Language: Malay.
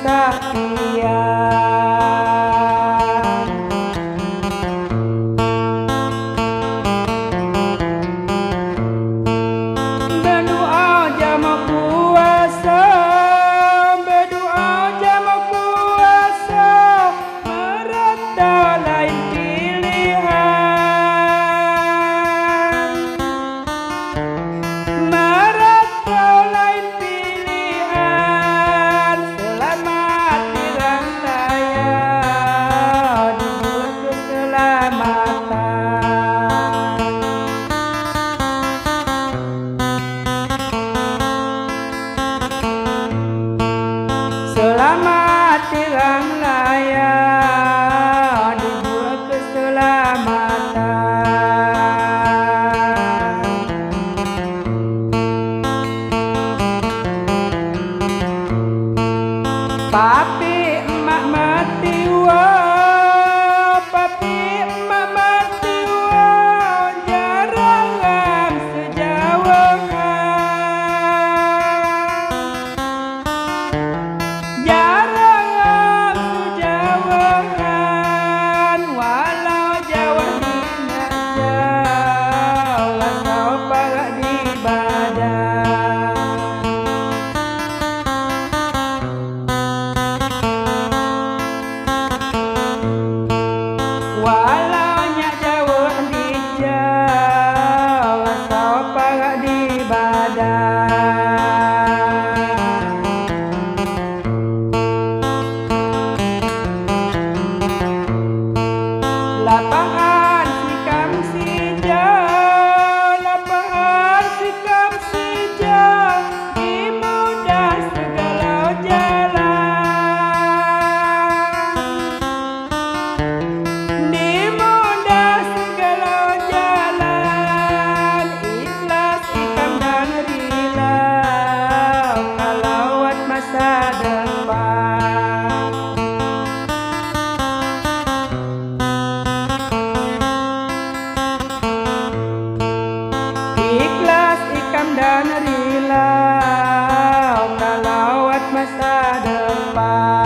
kesaktian. Berdoa jama puasa, berdoa jama puasa, merata lain pilihan, merata lain pilihan. Selamat tirang raya dibuat keselamatan. Selamat tirang raya dibuat keselamatan. Papi emak mati wah, papi emak mati wah, jarang sejauhan, jarang sejauhan, walau jauh dina jauh, asal parak di badan. Walau nyak jauh di jauh, asal parak di badan. Lapangan sikam sijau, lapangan sikam sijau, dimudah segala jalan, dimudah segala jalan. Ikhlas, ikam dan rilau, kalawat masa depan. Ikhlas, ikam dan rilau, kalawat masa depan.